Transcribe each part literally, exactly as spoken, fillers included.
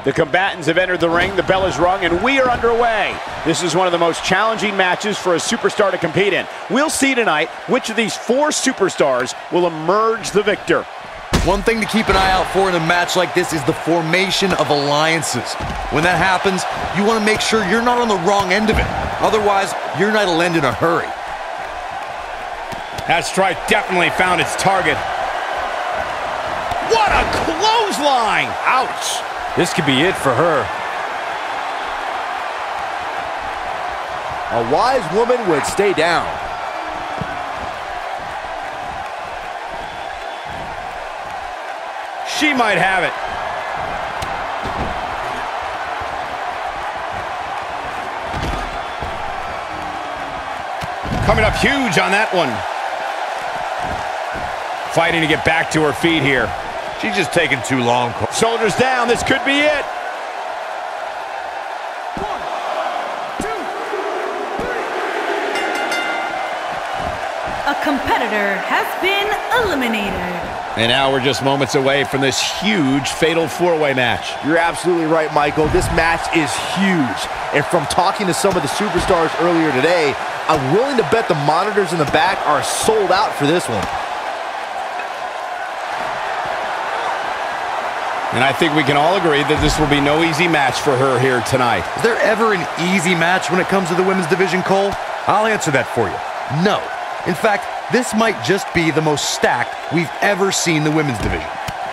The combatants have entered the ring, the bell is rung, and we are underway. This is one of the most challenging matches for a superstar to compete in. We'll see tonight which of these four superstars will emerge the victor. One thing to keep an eye out for in a match like this is the formation of alliances. When that happens, you want to make sure you're not on the wrong end of it. Otherwise, your night will end in a hurry. That strike definitely found its target. What a clothesline! Ouch! This could be it for her. A wise woman would stay down. She might have it. Coming up huge on that one. Fighting to get back to her feet here. She's just taking too long. Shoulders down, this could be it. One, two, three. A competitor has been eliminated. And now we're just moments away from this huge fatal four-way match. You're absolutely right, Michael. This match is huge. And from talking to some of the superstars earlier today, I'm willing to bet the monitors in the back are sold out for this one. And I think we can all agree that this will be no easy match for her here tonight. Is there ever an easy match when it comes to the women's division, Cole? I'll answer that for you. No. In fact, this might just be the most stacked we've ever seen the women's division.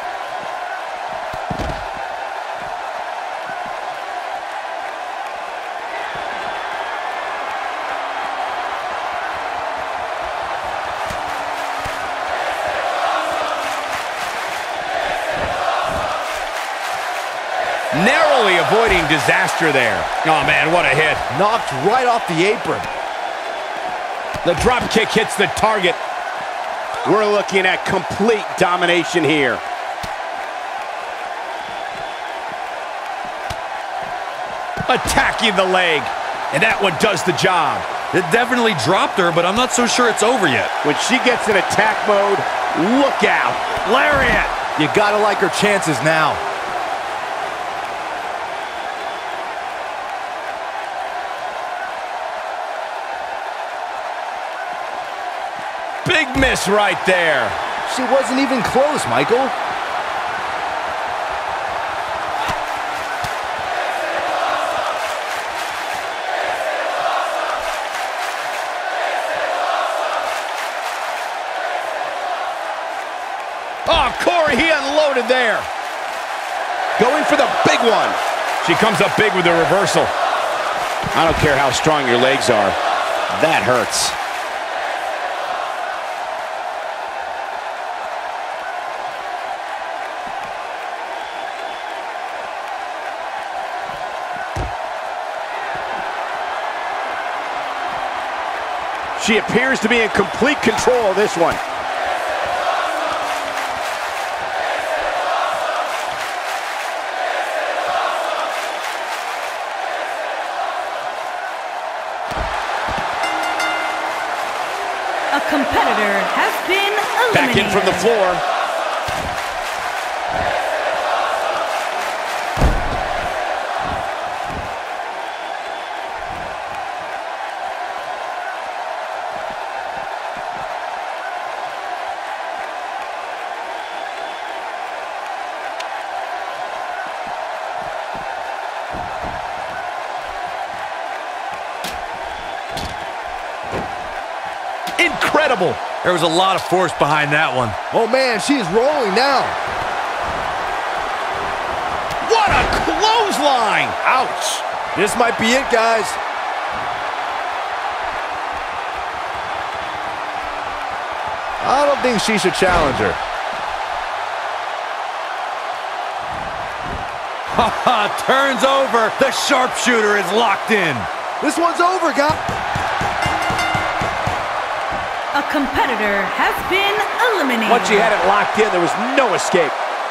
Narrowly avoiding disaster there. Oh, man, what a hit. Knocked right off the apron. The drop kick hits the target. We're looking at complete domination here. Attacking the leg. And that one does the job. It definitely dropped her, but I'm not so sure it's over yet. When she gets in attack mode, look out. Lariat! You gotta like her chances now. Big miss right there. She wasn't even close, Michael. Oh, Corey, he unloaded there. Going for the big one. She comes up big with the reversal. I don't care how strong your legs are. That hurts. She appears to be in complete control of this one. A competitor has been eliminated. Back in from the floor. Incredible. There was a lot of force behind that one. Oh man, she is rolling now. What a clothesline. Ouch. This might be it, guys. I don't think she should challenge her. Haha, turns over. The sharpshooter is locked in. This one's over, guys. A competitor has been eliminated. Once she had it locked in, there was no escape.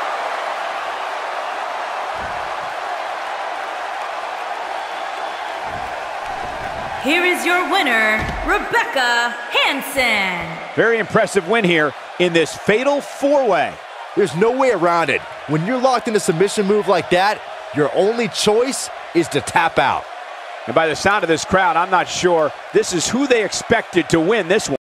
Here is your winner, Rebecca Hanson. Very impressive win here in this fatal four-way. There's no way around it. When you're locked in a submission move like that, Your only choice is to tap out. And by the sound of this crowd, I'm not sure this is who they expected to win this one.